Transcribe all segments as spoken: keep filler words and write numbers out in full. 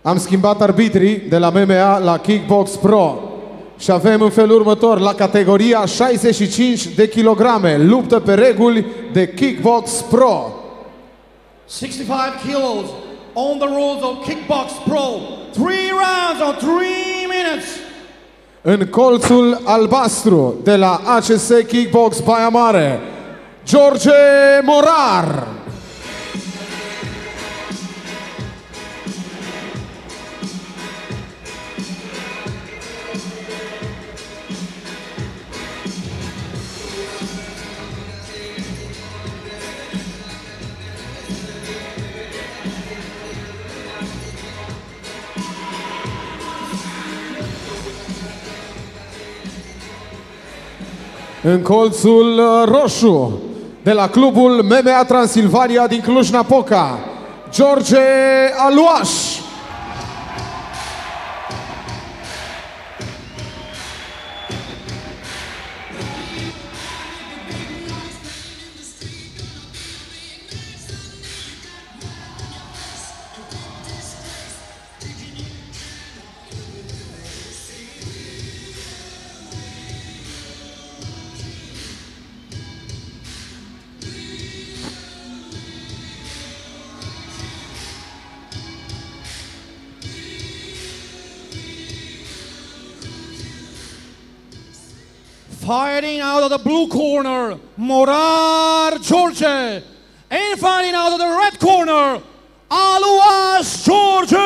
Am schimbat arbitrii de la M M A la Kickbox Pro și avem în felul următor: la categoria șaizeci și cinci de kilograme, luptă pe reguli de Kickbox Pro. sixty-five kilos on the rules of Kickbox Pro. Three rounds on three minutes. În colțul albastru de la A C S Kickbox Baia Mare, George Morar. În colțul roșu de la clubul M M A Transilvania din Cluj-Napoca, George Aluaș. Fighting out of the blue corner, Morar George. And fighting out of the red corner, Aluaș George.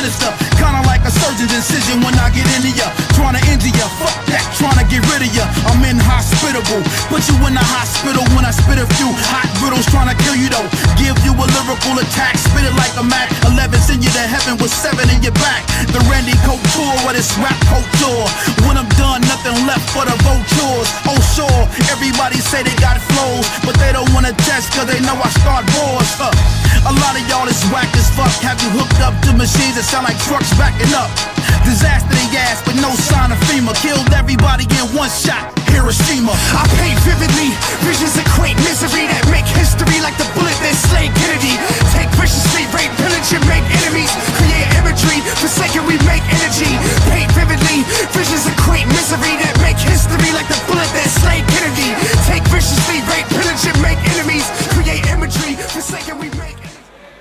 sinister. Kinda like a surgeon's incision when I get into ya. Trying to injure ya, fuck that, trying to get rid of ya. I'm inhospitable, put you in the hospital when I spit a few hot riddles. Trying to kill you though, give you a lyrical attack. Spit it like a Mac eleven, send you to heaven with seven in your back. The Randy Couture of this rap culture. When I'm done, nothing left for the vultures. Oh sure, everybody say they got flows, but they don't wanna test cause they know I start wars. Huh. A lot of y'all is whack as fuck. Have you hooked up to machines that sound like trucks backing up? Disaster they gas, but no sign of FEMA. Killed everybody in one shot, Hiroshima. I paint vividly, visions of quaint misery that make history like the bullet that slayed Kennedy. Take viciously, rape, pillage, and make enemies. Create imagery, forsaken, we make energy. Paint vividly, visions of quaint misery that make history like the bullet that slayed Kennedy. Take viciously, rape, pillage, and make enemies. Create imagery, forsaken, we make energy.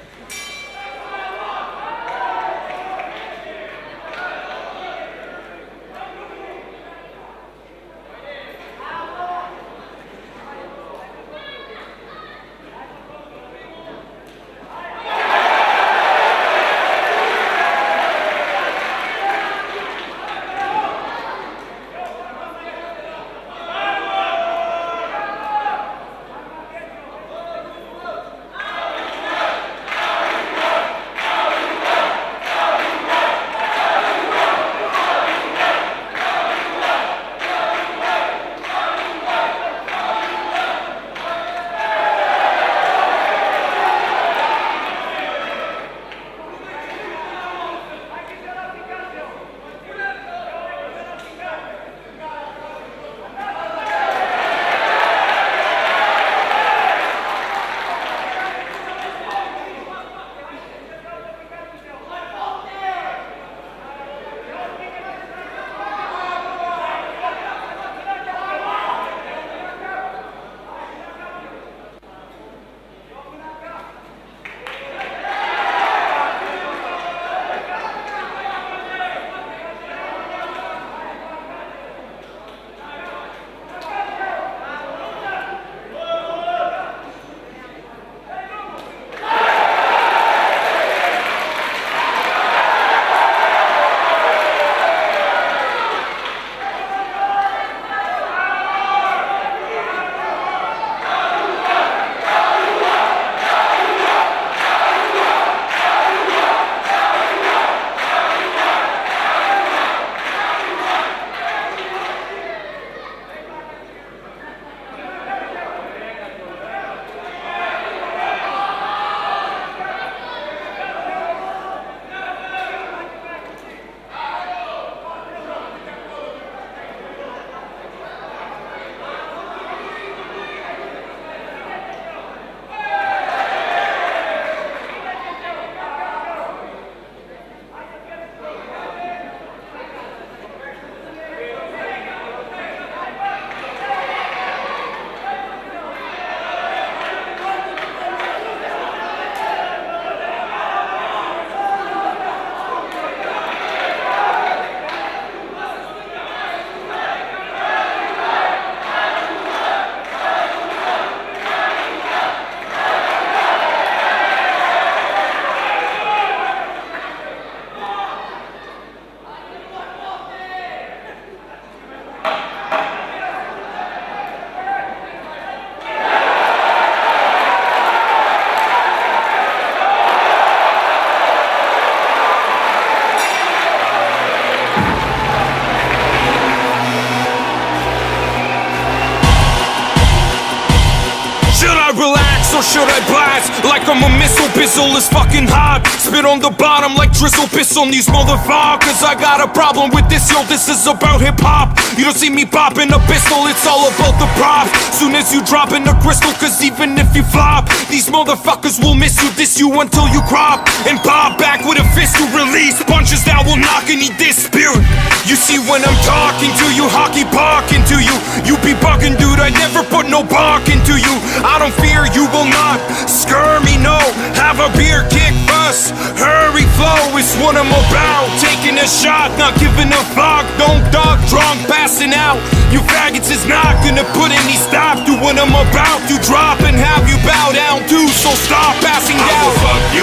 Or should I blast like I'm a missile? Bizzle is fucking hot. Spit on the bottom like drizzle. Piss on these motherfuckers. I got a problem with this, yo. This is about hip hop. You don't see me popping a pistol. It's all about the props. Soon as you drop in the crystal, cause even if you flop, these motherfuckers will miss you. Diss you until you crop and pop back with a fist to release punches that will knock any this spirit. You see when I'm talking to you, hockey barking to you. You be bugging, dude. I never put no bark into you. I don't fear you will not scare me, no. Have a beer, kick, bus, hurry, flow is what I'm about. Taking a shot, not giving a fuck. Don't dog, drunk, passing out. You faggots is not gonna put any stop to what I'm about to drop and have you bow down too. So stop passing down. I will fuck you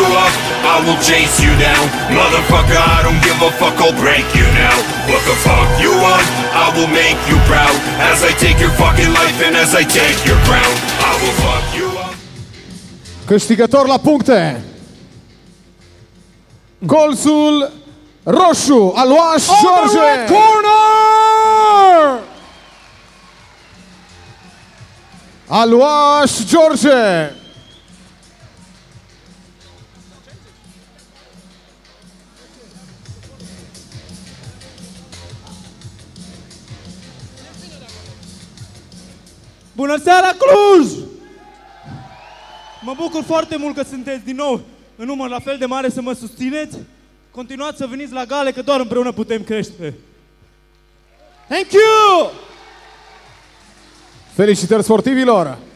up, I will chase you down. Motherfucker, I don't give a fuck, I'll break you now. What the fuck you want? I will make you proud. As I take your fucking life and as I take your crown, I will fuck you up. Câștigător la puncte. Colțul roșu, Aluaș George. Red corner! Aluaș George. Bună seara, Cluj! Mă bucur foarte mult că sunteți din nou în număr la fel de mare să mă susțineți. Continuați să veniți la gale, că doar împreună putem crește. Thank you! Felicitări sportivilor!